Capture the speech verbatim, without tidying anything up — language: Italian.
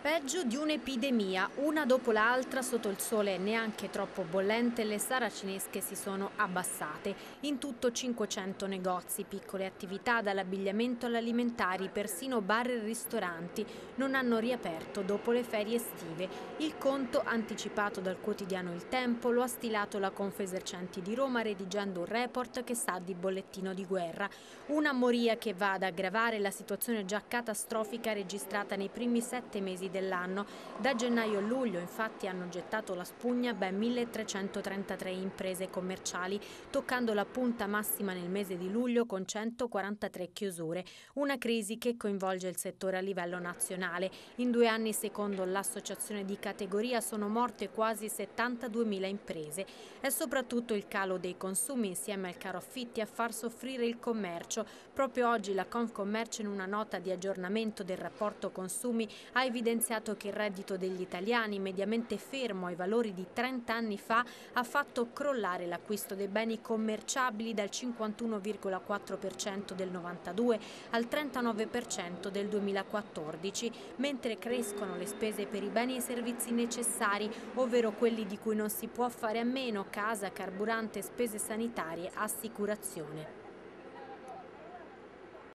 Peggio di un'epidemia, una dopo l'altra sotto il sole neanche troppo bollente le saracinesche si sono abbassate. In tutto cinquecento negozi, piccole attività dall'abbigliamento all'alimentari, persino bar e ristoranti non hanno riaperto dopo le ferie estive. Il conto, anticipato dal quotidiano Il Tempo, lo ha stilato la Confesercenti di Roma redigendo un report che sa di bollettino di guerra. Una moria che va ad aggravare la situazione già catastrofica registrata nei primi sette mesi dell'anno. Da gennaio a luglio infatti hanno gettato la spugna ben milletrecentotrentatré imprese commerciali, toccando la punta massima nel mese di luglio con centoquarantatré chiusure. Una crisi che coinvolge il settore a livello nazionale. In due anni, secondo l'associazione di categoria, sono morte quasi settantaduemila imprese. È soprattutto il calo dei consumi insieme al caro affitti a far soffrire il commercio. Proprio oggi la Confcommercio, in una nota di aggiornamento del rapporto consumi, ha evidenziato che il reddito degli italiani, mediamente fermo ai valori di trenta anni fa, ha fatto crollare l'acquisto dei beni commerciabili dal cinquantuno virgola quattro per cento del novantadue al trentanove per cento del duemilaquattordici, mentre crescono le spese per i beni e servizi necessari, ovvero quelli di cui non si può fare a meno: casa, carburante, spese sanitarie, assicurazione.